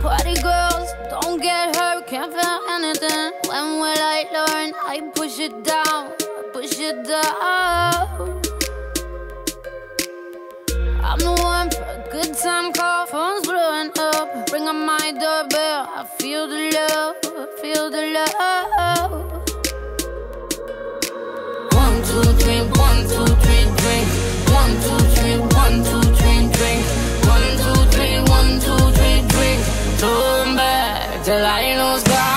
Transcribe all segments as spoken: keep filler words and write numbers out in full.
Party girls, don't get hurt, can't feel anything. When will I learn? I push it down, I push it down. I'm the one for a good time call, phone's blowing up. Ring on my doorbell, I feel the love, I feel the love. One, two, three, one, two, three, drink. One, two, three, one, two, three, drink. One, two, three, one, two, three, drink. Turn back till I lose God.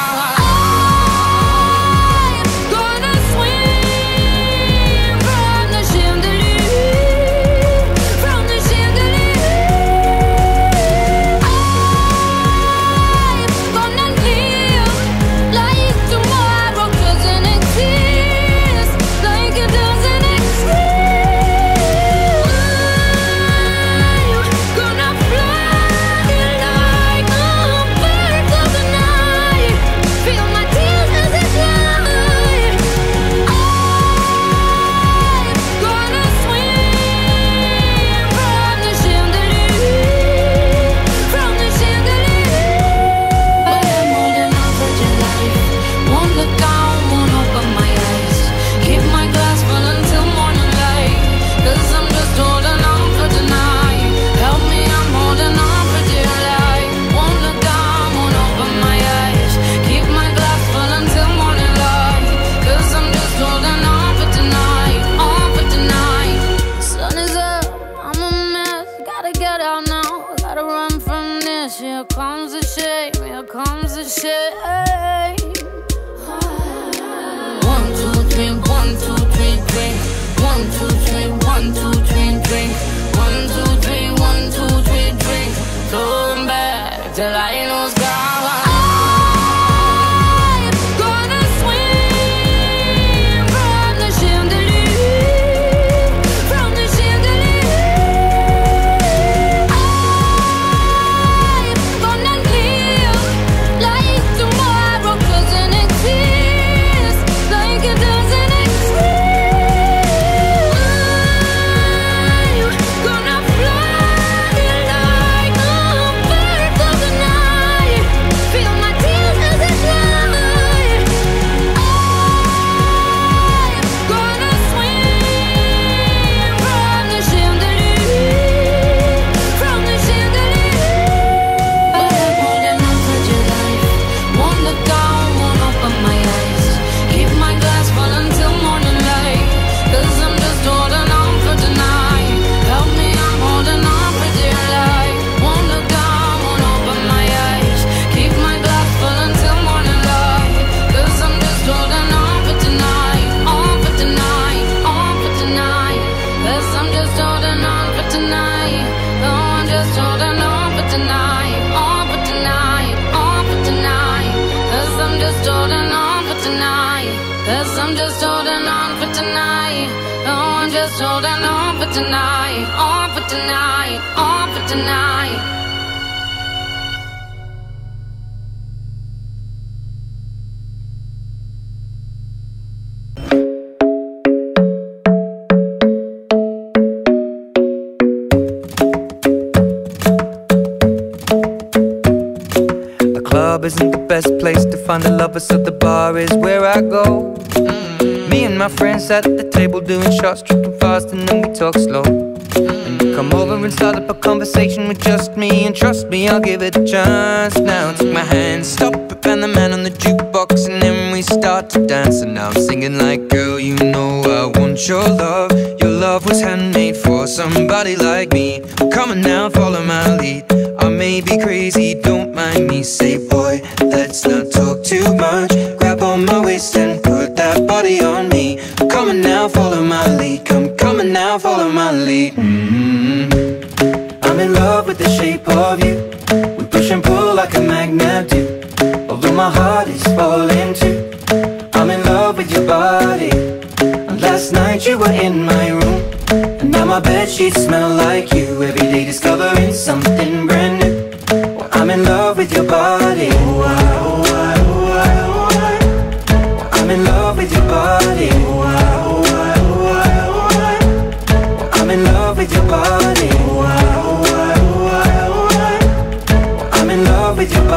Here comes the shame, here comes the shame. One, two, three, one, two, three, drink. One, two, three, one, two, three, drink. One, two, three, one, two, three, drink. Turn back till I lose God. Holding on for tonight, on for tonight, on for tonight. The club isn't the best place to find a lover, so the bar is where I go. Me and my friends sat at the table doing shots, tripping fast, and then we talk slow. And you come over and start up a conversation with just me, and trust me, I'll give it a chance. Now take my hand, stop it, and the man on the jukebox, and then we start to dance. And now I'm singing like, girl, you know I want your love. Your love was handmade for somebody like me. Come on now, follow my lead. I may be crazy, don't mind me. Say, boy, let's not talk too much. Grab on my waist and put that body on me. Come on now, follow my lead. Come, come on now, follow my lead. mm-hmm. I'm in love with the shape of you. We push and pull like a magnet do. Although my heart is falling too, I'm in love with your body. And last night you were in my room, and now my bedsheets smell like you. Every day discovering something brand new. Well, I'm in love with your body. Oh, I, oh, I, oh, I, oh, I. Well, I'm in love with your body. Oh, I, oh, I, oh, I, oh, I. Well, I'm in love with your body. Oh, I, oh, I, oh, I, oh, I. Well, I'm in love with your body.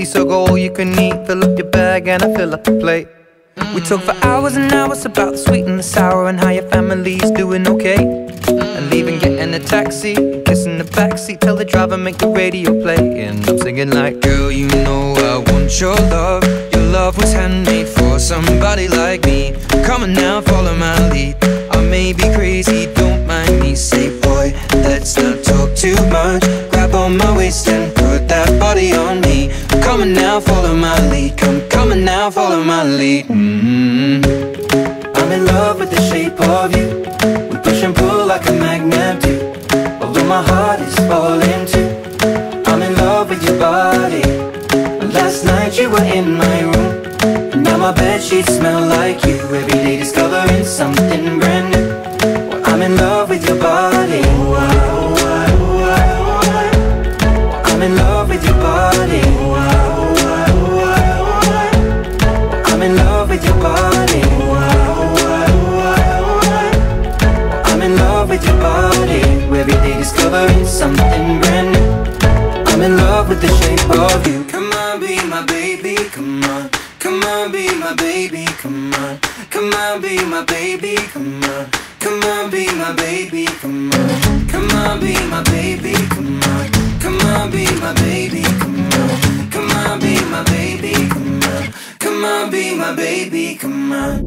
empty, so go all you can eat. Fill up your bag and I fill up the plate. We talk for hours and hours about the sweet and the sour and how your family's doing okay. And leaving, getting a taxi, kissing the backseat, tell the driver make the radio play. And I'm singing like, girl, you know I want your love. Your love was handmade for somebody like me. Come on now, follow my lead. I may be crazy, don't mind me. Say, boy, let's not talk too much. Grab on my waist and put that body on me. Come on now, follow my lead. Come, come on now, follow my lead. Mm-hmm. I'm in love with the shape of you. We push and pull like a magnet do. Although my heart is falling too. I'm in love with your body. Last night you were in my room, and now my bedsheets smell like you. Every day discovering something brand new. Well, I'm in love with your body. I'm in love with your body. I'm in love with your body. I'm in love with your body. Every day discovering something brand new. I'm in love with the shape of you. Come on, be my baby, come on. Come on, be my baby, come on. Come on, be my baby, come on. Come on, be my baby, come on. Come on, be my baby, come on. Come on, be my baby, come on. Come on, be my baby, come on. Come on, be my baby, come on.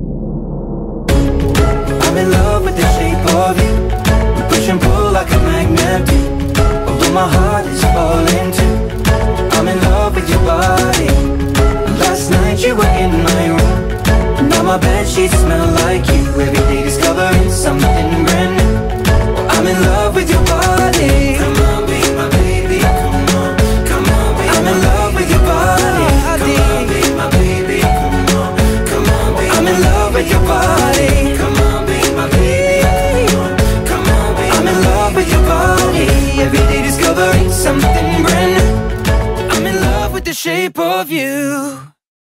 I'm in love with the shape of you. We push and pull like a magnet do. Although my heart is falling too. I'm in love with your body. Last night you were in my room, and now my bedsheets smell like you. Every day discovering something brand new. Well, I'm in love with your body. Come on, be my baby, come on. Come on, be I'm in love with your body. Come on, be my baby, come on. Come on, be I'm in love with your body. Come on, be my baby, come on. Come on, be I'm in love with your body. Every day discovering something brand new. I'm in love with the shape of you.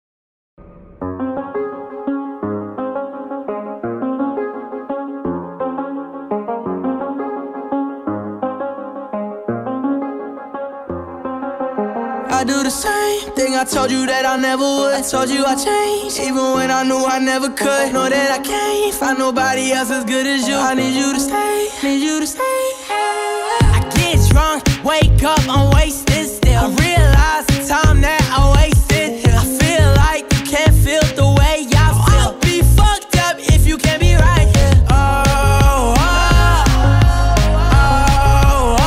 I do the same thing I told you that I never would. I told you I changed, even when I knew I never could. Know that I can't find nobody else as good as you. I need you to stay, need you to stay. I get drunk, wake up, I'm wasted still. I realize the time that I wasted. I feel like you can't feel the way I feel. I'll be fucked up if you can't be right here. Oh, oh, oh, oh,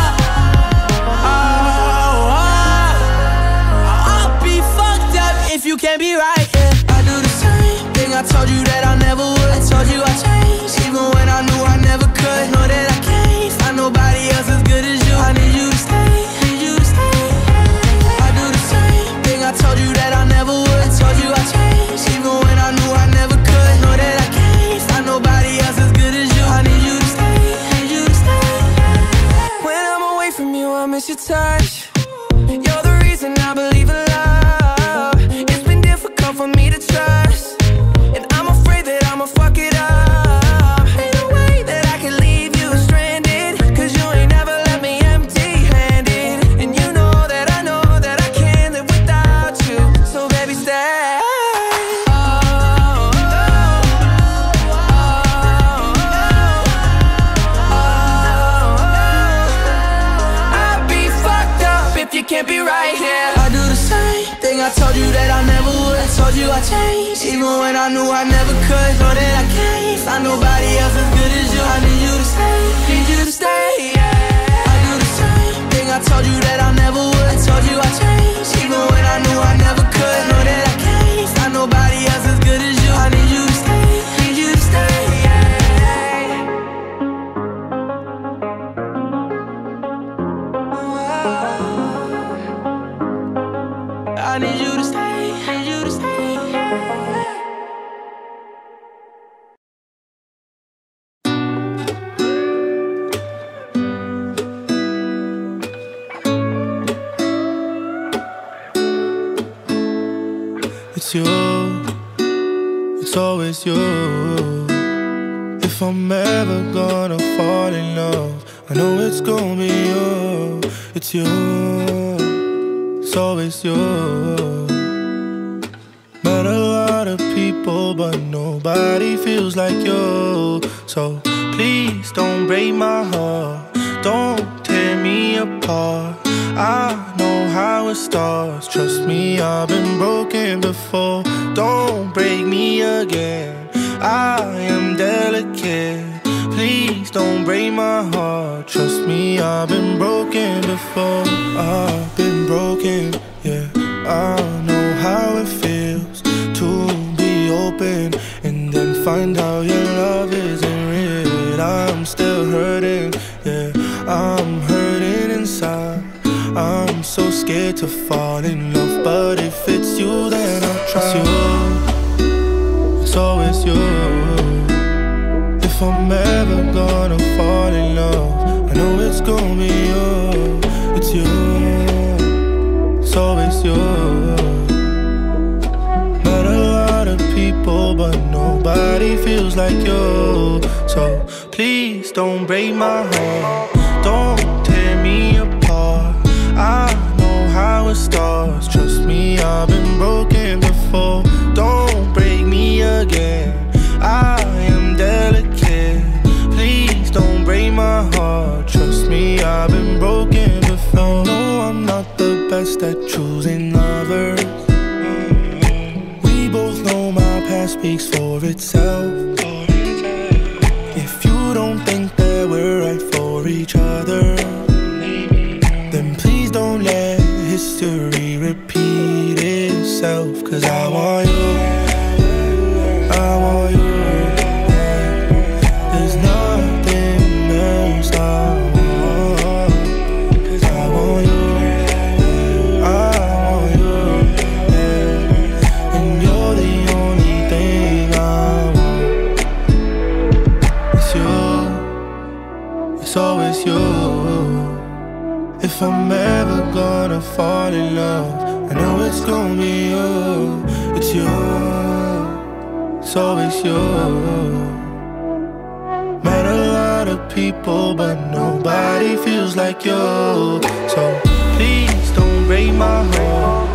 oh, oh. I'll be fucked up if you can't be right here. I do the same thing I told you that I never would. I told you I changed, even when I knew I never could. Know that I can't find nobody else as good as you. I need you to stay, need you to stay. I do the same thing I told you that I never would. I told you I changed, even when I knew I never could. Know that I can't find nobody else as good as you. I need you to stay, need you to stay. When I'm away from you, I miss your touch. You're the reason I believe in love. It's been difficult for me to trust, and I'm afraid that I'ma fuck it up. Ain't no way that I can leave you stranded, cause you ain't never left me empty-handed. And you know that I know that I can't live without you. So baby, stay. Oh, oh, oh, oh, oh. I'd be fucked up if you can't be right here. I do the same thing I told you that I never would. I told you I changed, even when I knew I never could. Know that I can't find nobody else as good as you. I need you to stay, need you to stay, yeah. I do the same thing I told you that I never would. I told you I changed, even when I knew I never could. Know that I can't find nobody else as good as you. I need you to stay, need you to stay, yeah. I need you to stay, need you to stay. It's you, it's always you. If I'm ever gonna fall in love, I know it's gonna be you. It's you. it's always you. Met a lot of people, but nobody feels like you. So please don't break my heart, don't tear me apart. I know how it starts, trust me, I've been broken before. Don't break me again, I am delicate. Please don't break my heart, trust me, I've been broken before. I've been broken, yeah, I know how it feels to be open and then find out your love isn't real. I'm still hurting, yeah, I'm hurting inside. I'm so scared to fall in love, but if it's you, then I'll try. It's you, it's always you. If I'm ever gonna fall in love, I know it's gonna be you. It's you, it's always you. Met a lot of people, but nobody feels like you. So please don't break my heart, don't tear me apart. I know how it starts, trust me, I've been broken before. Don't break me again, I am delicate. Please don't break my heart, trust me, I've been broken before. No, I'm not the best at choosing lovers. We both know my past speaks for itself. If you don't think that we're right for each other, then please don't let history repeat itself. Cause I want you, I want you. There's nothing else I want. Cause I want you, I want you, yeah. And you're the only thing I want. It's you, it's always you. If I'm ever gonna fall in love, I know it's gonna be you. It's you, it's always you. Met a lot of people, but nobody feels like you. So please don't break my heart,